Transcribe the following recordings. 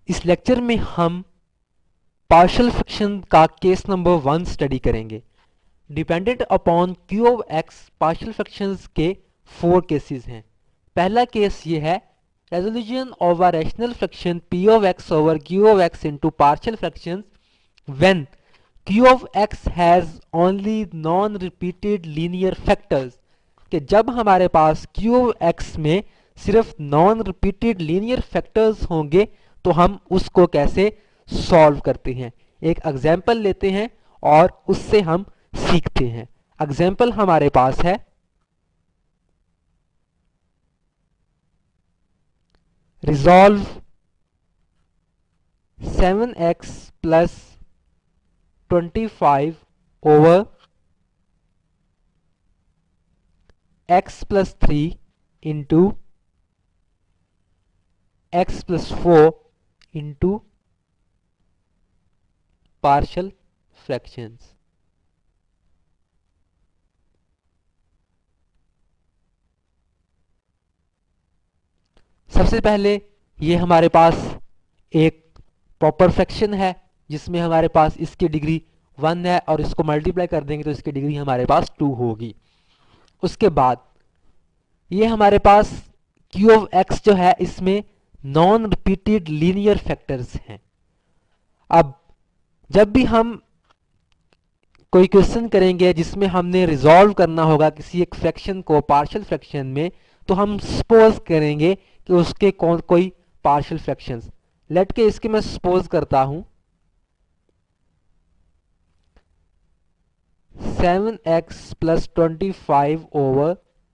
इस लेक्चर में हम पार्शियल फ्रैक्शन का केस नंबर 1 स्टडी करेंगे। Dependent upon Q of X partial fractions के 4 केसेस हैं। पहला केस ये है, resolution of a rational fraction P of X over Q of X into partial fractions when Q of X has only non repeated linear factors, कि जब हमारे पास Q of x में सिर्फ नॉन रिपीटेड लीनियर फैक्टर्स होंगे तो हम उसको कैसे सॉल्व करते हैं। एक एग्जाम्पल लेते हैं और उससे हम सीखते हैं। एग्जाम्पल हमारे पास है, resolve 7x plus 25 over x plus 3 into x plus 4 into partial fractions. सबसे पहले ये हमारे पास एक प्रॉपर फ्रैक्शन है जिसमें हमारे पास इसकी डिग्री 1 है और इसको मल्टीप्लाई कर देंगे तो इसकी डिग्री हमारे पास 2 होगी। उसके बाद ये हमारे पास क्यू ऑफ एक्स जो है इसमें नॉन रिपीटेड लीनियर फैक्टर्स हैं। अब जब भी हम कोई क्वेश्चन करेंगे जिसमें हमने रिजॉल्व करना होगा किसी एक फ्रैक्शन को पार्शियल फ्रैक्शन में, तो हम सपोज करेंगे कि उसके कोई पार्शियल फ्रैक्शंस, लेट के इसके मैं सपोज करता हूं 7x plus 25 over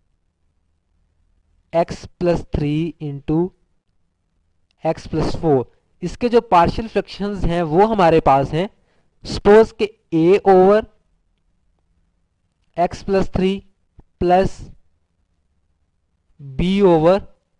x plus 3 into X plus 4। इसके जो पार्शियल फ्रैक्शंस हैं वो हमारे पास हैं, सपोज के a over x plus 3 plus b over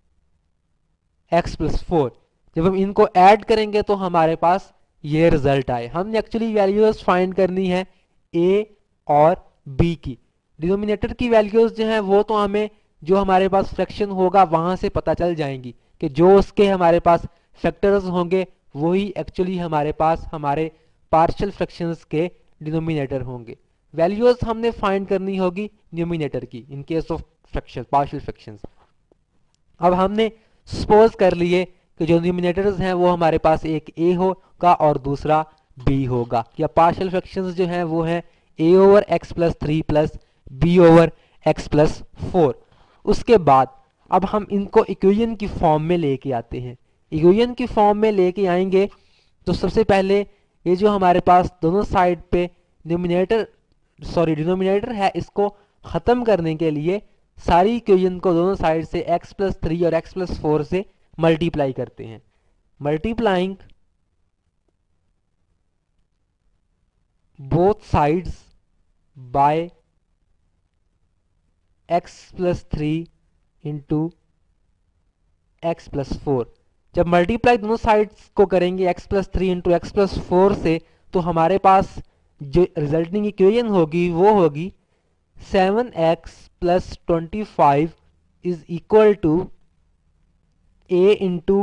x plus 4। जब हम इनको ऐड करेंगे तो हमारे पास ये रिजल्ट आए। हमने एक्चुअली वैल्यूज फाइंड करनी है a और b की। डिनोमिनेटर की वैल्यूज जो है वो तो हमें जो हमारे पास फ्रैक्शन होगा वहां से पता चल जाएंगी कि जो उसके हमारे पास फैक्टर्स होंगे वही एक्चुअली हमारे पास हमारे पार्शियल फ्रैक्शंस के डिनोमिनेटर होंगे। वैल्यूज हमने फाइंड करनी होगी न्यूमिनेटर की in case of fraction partial fractions. अब हमने सपोज कर लिए कि जो न्यूमिनेटर्स हैं वो हमारे पास एक a होगा और दूसरा b होगा, या पार्शियल फ्रैक्शंस जो हैं वो हैं a over X plus 3 plus b over X plus 4। उसके बाद अब हम इनको इक्वेशन की फॉर्म में लेके आते हैं। इक्वेशन की फॉर्म में लेके आएंगे तो सबसे पहले ये जो हमारे पास दोनों साइड पे डिनोमिनेटर है इसको खत्म करने के लिए सारी इक्वेशन को दोनों साइड से x प्लस 3 और x प्लस 4 से मल्टीप्लाई करते हैं। Multiplying both sides by x plus 3 into X plus 4। जब मल्टीप्लाई दोनों साइड्स को करेंगे x plus 3 into X plus 4 से तो हमारे पास जो रिजल्टिंग इक्वेशन होगी वो होगी 7x plus 25 is equal to a into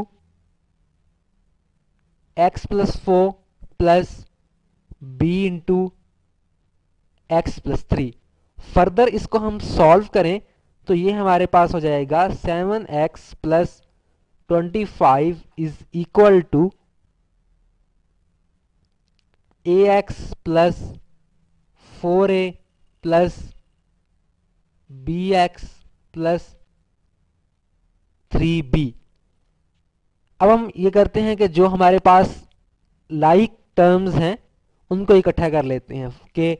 X plus 4 plus b into X plus 3। Further इसको हम सॉल्व करें तो ये हमारे पास हो जाएगा 7x plus 25 is equal to ax plus 4a plus bx plus 3b। अब हम ये करते हैं कि जो हमारे पास लाइक टर्म्स हैं उनको इकट्ठा कर लेते हैं कि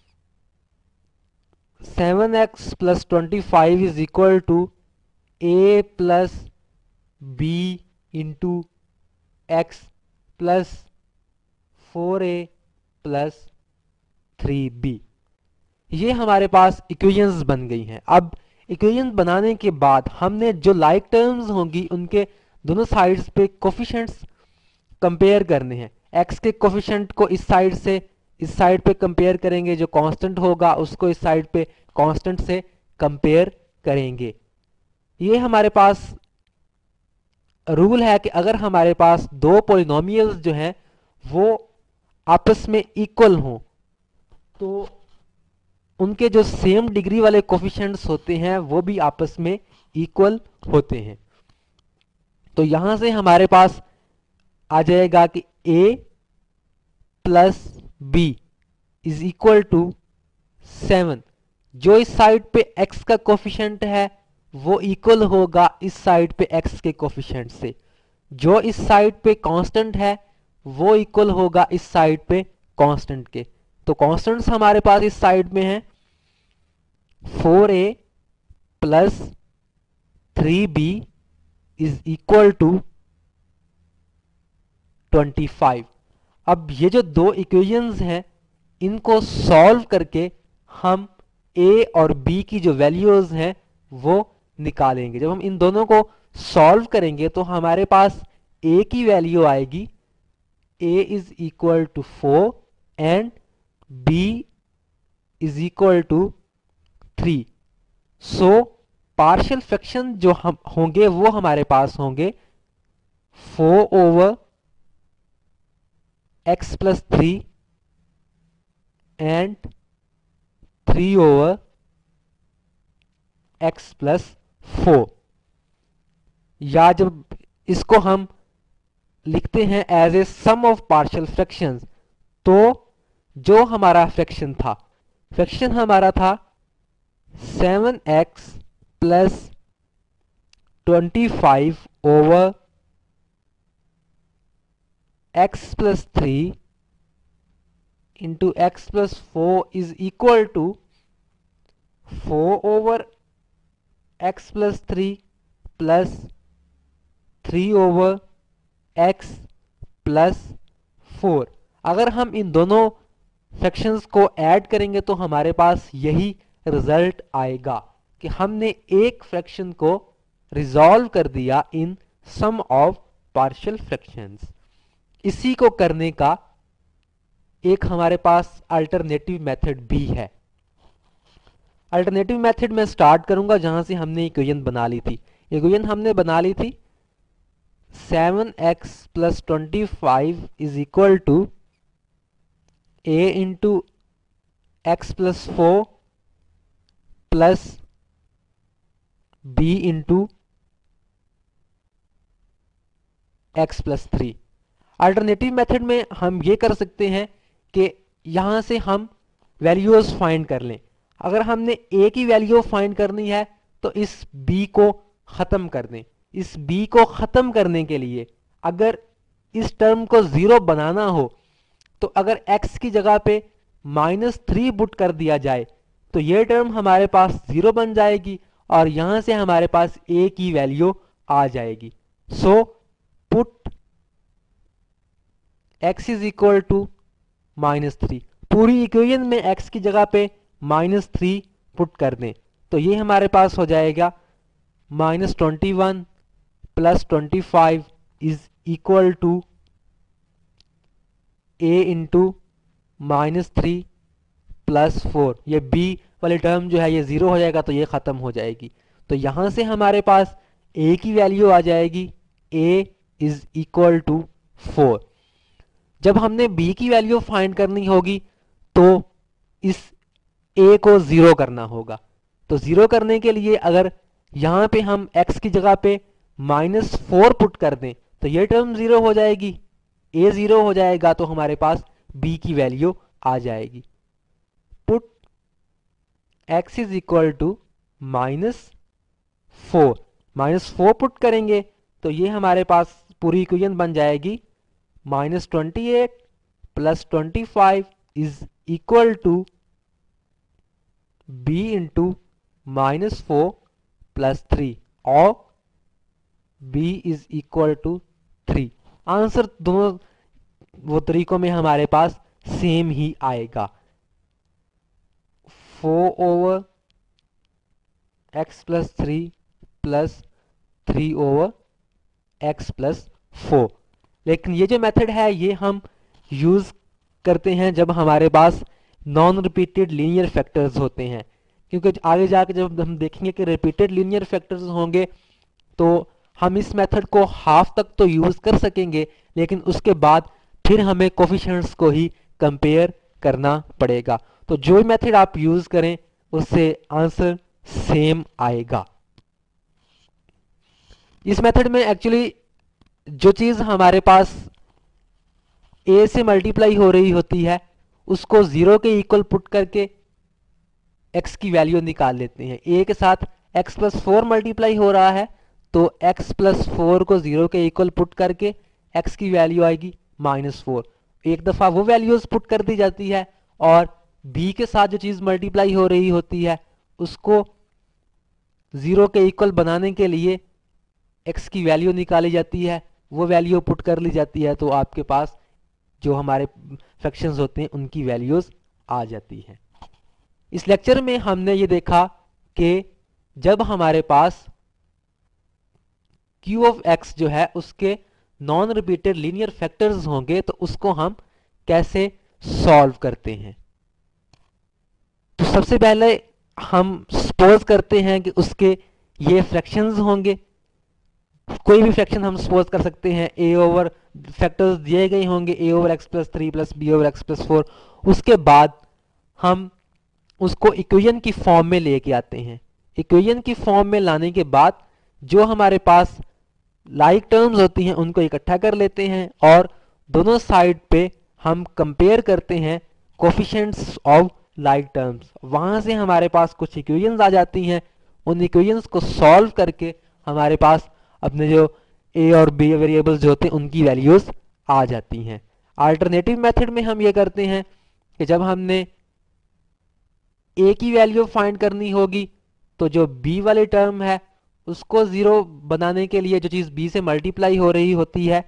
7x plus 25 is equal to a plus b into X plus 4a plus 3b। ये हमारे पास इक्वेशंस बन गई हैं। अब इक्वेशन बनाने के बाद हमने जो लाइक टर्म्स होंगी उनके दोनों साइड्स पे कोफिशिएंट्स कंपेयर करने हैं। x के कोफिशिएंट को इस साइड से इस साइड पे कंपेयर करेंगे, जो कांस्टेंट होगा उसको इस साइड पे कांस्टेंट से कंपेयर करेंगे। ये हमारे पास रूल है कि अगर हमारे पास दो पॉलिनोमियल्स जो हैं वो आपस में इक्वल हों तो उनके जो सेम डिग्री वाले कोफिशिएंट्स होते हैं वो भी आपस में इक्वल होते हैं। तो यहां से हमारे पास आ जाएगा कि a plus B is equal to 7। जो इस साइड पे x का कोफिशिएंट है वो इक्वल होगा इस साइड पे x के कोफिशिएंट से। जो इस साइड पे कांस्टेंट है वो इक्वल होगा इस साइड पे कांस्टेंट के। तो कांस्टेंट्स हमारे पास इस साइड में है 4a plus 3b is equal to 25। अब ये जो दो इक्वेशंस हैं इनको सॉल्व करके हम a और b की जो वैल्यूज हैं वो निकालेंगे। जब हम इन दोनों को सॉल्व करेंगे तो हमारे पास a की वैल्यू आएगी a is equal to 4 and b is equal to 3। So partial fraction जो हम होंगे वो हमारे पास होंगे 4 over x plus 3 and 3 over x plus 4। या जब इसको हम लिखते हैं as a sum of partial fractions तो जो हमारा फ्रैक्शन हमारा था 7x plus 25 over x plus 3 into x plus 4 is equal to 4 over x plus 3 plus 3 over x plus 4। अगर हम इन दोनों फ्रैक्शंस को ऐड करेंगे तो हमारे पास यही रिजल्ट आएगा कि हमने एक फ्रैक्शन को रिजॉल्व कर दिया in sum of partial fractions. इसी को करने का एक हमारे पास अल्टरनेटिव मेथड भी है। अल्टरनेटिव मेथड में स्टार्ट करूंगा जहां से हमने इक्वेशन बना ली थी। इक्वेशन हमने बना ली थी 7x plus 25 is equal to a into X plus 4 plus b into X plus 3। Alternative method में हम ये कर सकते हैं कि यहां से हम वैल्यूज फाइंड कर लें। अगर हमने a की वैल्यू फाइंड करनी है तो इस b को खत्म कर दें। इस b को खत्म करने के लिए अगर इस टर्म को 0 बनाना हो तो अगर x की जगह पे -3 पुट कर दिया जाए तो ये टर्म हमारे पास 0 बन जाएगी और यहां से हमारे पास a की वैल्यू आ जाएगी। So put x is equal to -3। पूरी इक्वेशन में x की जगह पे -3 पुट कर दें तो ये हमारे पास हो जाएगा -21 plus 25 is equal to a into -3 plus 4। ये b वाली टर्म जो है ये 0 हो जाएगा तो ये खत्म हो जाएगी। तो यहां से हमारे पास a की वैल्यू आ जाएगी a इज इक्वल टू 4। जब हमने b की वैल्यू फाइंड करनी होगी तो इस a को 0 करना होगा। तो 0 करने के लिए अगर यहां पे हम x की जगह पे -4 पुट कर दें तो ये टर्म 0 हो जाएगी, a 0 हो जाएगा तो हमारे पास b की वैल्यू आ जाएगी। Put x is equal to -4 put करेंगे तो ये हमारे पास पूरी इक्वेशन बन जाएगी -28 plus 25 is equal to b into -4 plus 3 और b is equal to 3। Answer दोनों वो तरीकों में हमारे पास सेम ही आएगा। 4 over x plus 3 plus 3 over x plus 4। लेकिन ये जो मेथड है ये हम यूज करते हैं जब हमारे पास नॉन रिपीटेड लीनियर फैक्टर्स होते हैं, क्योंकि आगे जाके जब हम देखेंगे कि रिपीटेड लीनियर फैक्टर्स होंगे तो हम इस मेथड को हाफ तक तो यूज़ कर सकेंगे, लेकिन उसके बाद फिर हमें कोफिशिएंट्स को ही कंपेयर करना पड़ेगा। तो जो मेथड आप यूज़ करें उससे आंसर सेम आएगा। इस मेथड में एक्चुअली जो चीज़ हमारे पास a से मल्टीप्लाई हो रही होती है उसको 0 के इक्वल पुट करके x की वैल्यू निकाल लेते हैं। a के साथ x प्लस 4 मल्टीप्लाई हो रहा है तो x प्लस 4 को 0 के इक्वल पुट करके x की वैल्यू आएगी -4। एक दफ़ा वो वैल्यूज पुट कर दी जाती है और b के साथ जो चीज़ मल्टीप्लाई हो रही होती है उसको 0 के इक्वल बनाने के लिए x की वैल्यू निकाली जाती है, वो वैल्यू पुट कर ली जाती है, तो आपके पास जो हमारे फ्रैक्शंस होते हैं उनकी वैल्यूज आ जाती हैं। इस लेक्चर में हमने ये देखा कि जब हमारे पास q ऑफ x जो है उसके नॉन रिपीटेड लीनियर फैक्टर्स होंगे तो उसको हम कैसे सॉल्व करते हैं। तो सबसे पहले हम सपोज करते हैं कि उसके ये फ्रैक्शंस होंगे। कोई भी फ्रैक्शन हम सपोज कर सकते हैं, a ओवर फैक्टर्स दिए गए होंगे a over X plus 3 plus B over X plus 4। उसके बाद हम उसको इक्वेशन की फॉर्म में लेके आते हैं। इक्वेशन की फॉर्म में लाने के बाद जो हमारे पास लाइक टर्म्स होती हैं उनको इकट्ठा कर लेते हैं और दोनों साइड पे हम कंपेयर करते हैं कोफिशिएंट्स ऑफ लाइक टर्म्स। वहां से हमारे पास कुछ इक्वेशंस आ जाती हैं। उन इक्वेशंस को सॉल्व करके हमारे पास अपने जो a और b वेरिएबल्स जो होते हैं उनकी वैल्यूज आ जाती हैं। अल्टरनेटिव मेथड में हम ये करते हैं कि जब हमने a की वैल्यू फाइंड करनी होगी तो जो b वाली टर्म है उसको 0 बनाने के लिए जो चीज़ b से मल्टीप्लाई हो रही होती है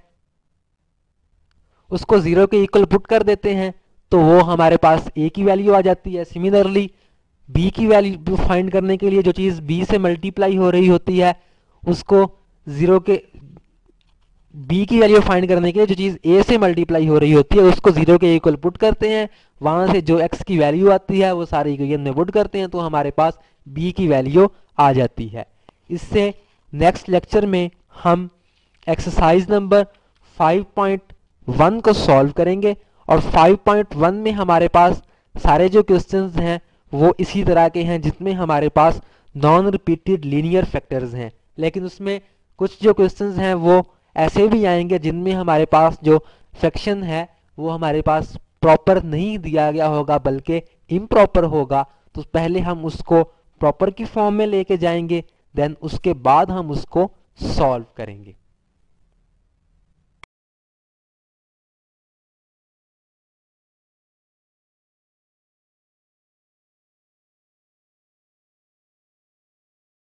उसको 0 के इक्वल पुट कर देते हैं तो वो हमारे पास a की वैल्यू आ जाती है। सिमिलरली b की वैल्यू फाइंड करने के लिए जो चीज़ b से मल्टीप्लाई हो रही होती है उसको 0 के b की वैल्यू फाइंड करने के लिए जो चीज़ a से मल्टीप्लाई हो रही होती है उसको 0 के इक्वल पुट करते हैं। वहां से जो x की वैल्यू आती है वो सारी इक्वेशन में पुट करते हैं तो हमारे पास b की वैल्यू आ जाती है। इससे नेक्स्ट लेक्चर में हम एक्सरसाइज नंबर 5.1 को सॉल्व करेंगे और 5.1 में हमारे पास सारे जो क्वेश्चंस हैं वो इसी तरह के हैं जिसमें हमारे पास नॉन रिपीटेड लीनियर फैक्टर्स हैं, लेकिन उसमें कुछ जो क्वेश्चंस हैं वो ऐसे भी आएंगे जिनमें हमारे पास जो फ्रैक्शन है वो हमारे पास प्रॉपर नहीं दिया गया होगा बल्कि इम्प्रॉपर होगा। तो पहले हम उसको प्रॉपर की फॉर्म में लेके जाएंगे, देन उसके बाद हम उसको सॉल्व करेंगे।